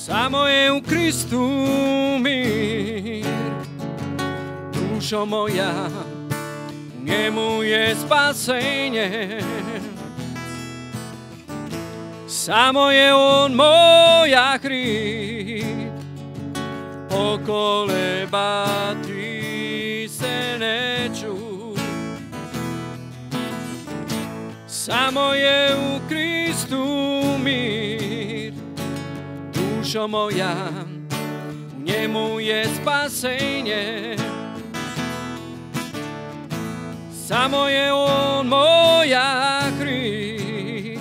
Samo je u Kristu mir, dušo moja, u njemu je spasenje. Samo je on moja hrid, pokolebati se neću. Samo je u Kristu mir, dušo moja, u njemu je spasenje. Samo je on moja hrid,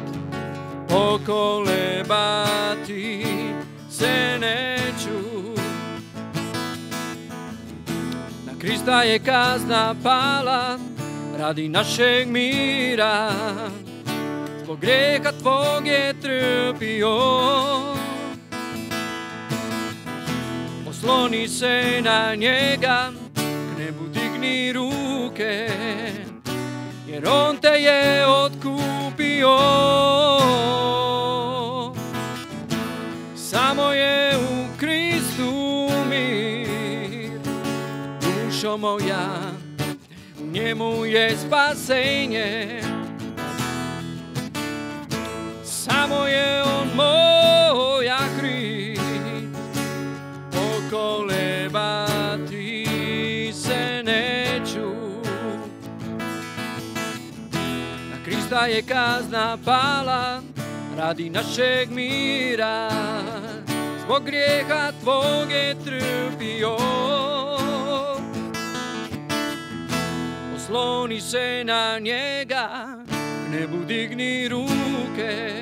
pokolebati se neću. Na Krista je kazna pala radi našeg mira, zbog grijeha tvog je trpio. Osloni se na njega, k nebu digni ruke, jer on te je otkupio. Samo je u Kristu mir, dušo moja, u njemu je spasenje. Samo je on moja hrid, pokolebati se neću. Na Krista je kazna pala radi našeg mira, zbog grijeha tvog je trpio. Osloni se na njega, k nebu digni ruke,